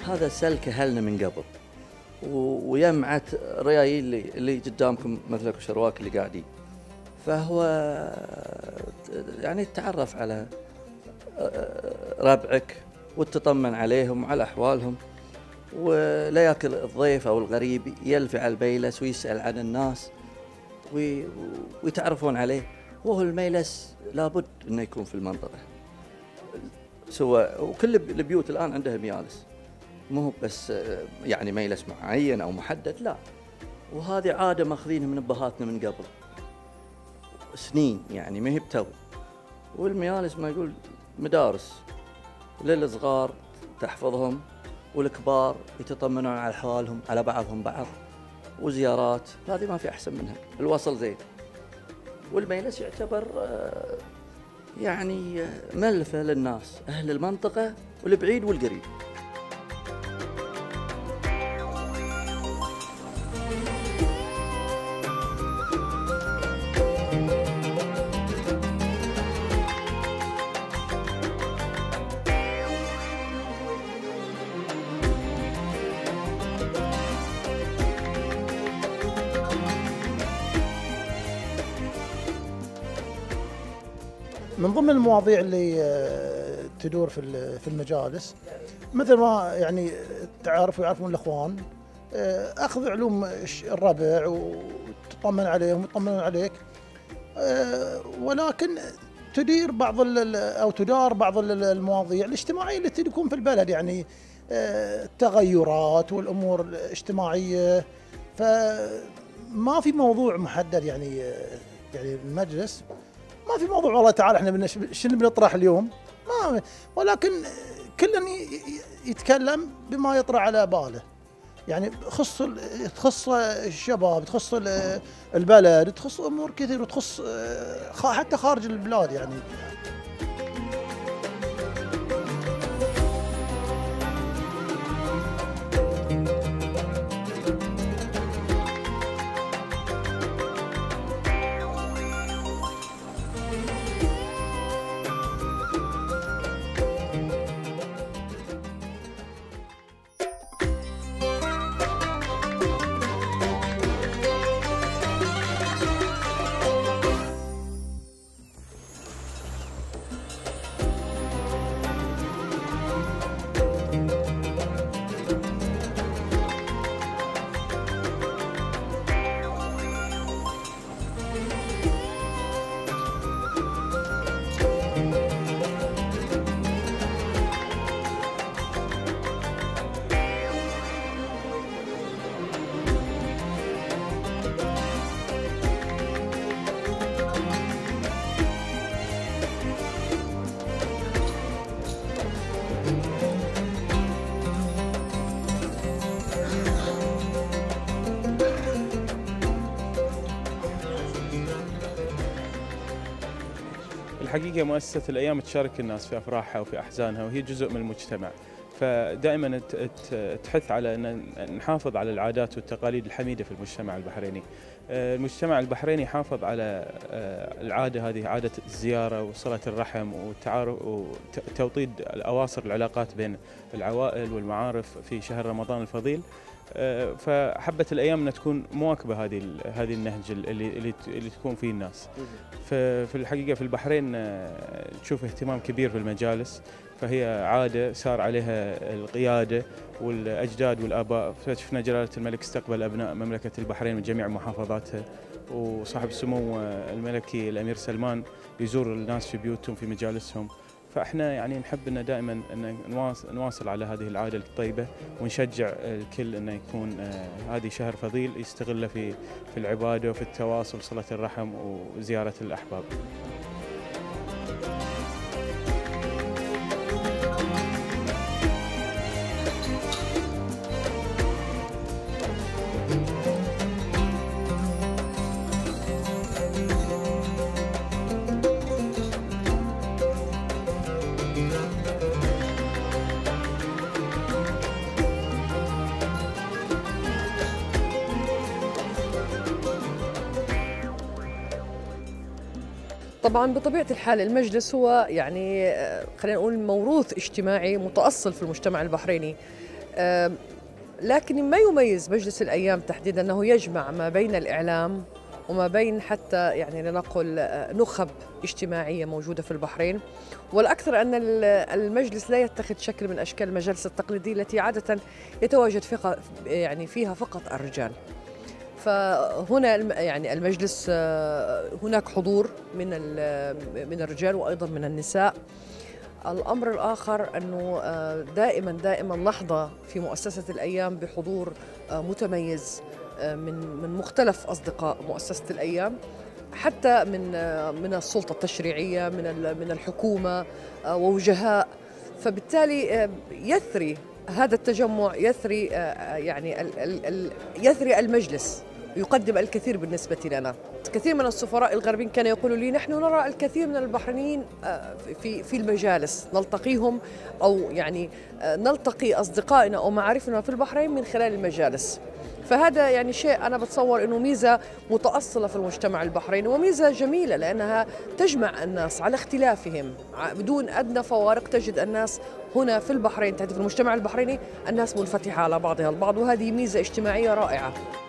هذا سلك أهلنا من قبل، ويمعت رياي اللي قدامكم مثلك وشرواك اللي قاعدين، فهو يعني تتعرف على ربعك وتطمن عليهم وعلى أحوالهم، ولا ياكل الضيف أو الغريب يلفي على البيلس ويسأل عن الناس ويتعرفون عليه. وهو الميلس لابد أنه يكون في المنطقة، وكل البيوت الآن عندها ميالس، مو بس يعني ميلس معين أو محدد، لا. وهذه عادة ماخذينها من أبهاتنا من قبل سنين، يعني ما هي بتو. والميالس ما يقول مدارس للصغار تحفظهم، والكبار يتطمنون على حوالهم على بعضهم بعض، وزيارات، هذه ما في أحسن منها. الوصل زين، والميلس يعتبر يعني ملفة للناس أهل المنطقة والبعيد والقريب. من ضمن المواضيع اللي تدور في المجالس، مثل ما يعني تعرفوا يعرفون الاخوان، اخذ علوم الربع وتطمن عليهم ويطمنون عليك، ولكن تدار بعض المواضيع الاجتماعيه اللي تكون في البلد، يعني التغيرات والامور الاجتماعيه. فما في موضوع محدد، يعني المجلس ما في موضوع والله تعال احنا شنو بنطرح اليوم، ما، ولكن كل يتكلم بما يطرح على باله، يعني تخص الشباب، تخص البلد، تخص امور كثير، وتخص حتى خارج البلاد يعني. الحقيقة مؤسسة الأيام تشارك الناس في أفراحها وفي أحزانها، وهي جزء من المجتمع، فدائما تحث على أن نحافظ على العادات والتقاليد الحميدة في المجتمع البحريني. المجتمع البحريني يحافظ على العادة هذه، عادة الزيارة وصلة الرحم والتعارف وتوطيد أواصر العلاقات بين العوائل والمعارف في شهر رمضان الفضيل. فحبت الأيام أن تكون مواكبة هذه النهج اللي تكون فيه الناس. في الحقيقة في البحرين تشوف اهتمام كبير في المجالس، فهي عادة سار عليها القيادة والأجداد والآباء. فشفنا جلالة الملك استقبل أبناء مملكة البحرين من جميع محافظاتها، وصاحب السمو الملكي الأمير سلمان يزور الناس في بيوتهم في مجالسهم. فاحنا يعني نحب ان دائما ان نواصل على هذه العاده الطيبه، ونشجع الكل انه يكون هذه شهر فضيل يستغله في العباده وفي التواصل، صله الرحم وزياره الاحباب. طبعا بطبيعة الحال المجلس هو يعني خلينا نقول موروث اجتماعي متأصل في المجتمع البحريني. لكن ما يميز مجلس الأيام تحديدا أنه يجمع ما بين الإعلام وما بين حتى يعني لنقل نخب اجتماعية موجودة في البحرين. والأكثر أن المجلس لا يتخذ شكل من أشكال المجالس التقليدية التي عادة يتواجد يعني فيها فقط الرجال. فهنا يعني المجلس هناك حضور من الرجال وأيضا من النساء. الأمر الآخر أنه دائما نحظى في مؤسسة الأيام بحضور متميز من مختلف أصدقاء مؤسسة الأيام، حتى من السلطة التشريعية، من الحكومة ووجهاء. فبالتالي يثري هذا التجمع، يثري يعني يثري المجلس، يقدم الكثير بالنسبة لنا. كثير من السفراء الغربيين كانوا يقولوا لي نحن نرى الكثير من البحرينيين في المجالس، نلتقيهم أو يعني نلتقي أصدقائنا أو معارفنا في البحرين من خلال المجالس. فهذا يعني شيء أنا بتصور أنه ميزة متأصلة في المجتمع البحريني وميزة جميلة، لأنها تجمع الناس على اختلافهم بدون أدنى فوارق. تجد الناس هنا في البحرين، تحديدا في المجتمع البحريني، الناس منفتحة على بعضها البعض، وهذه ميزة اجتماعية رائعة.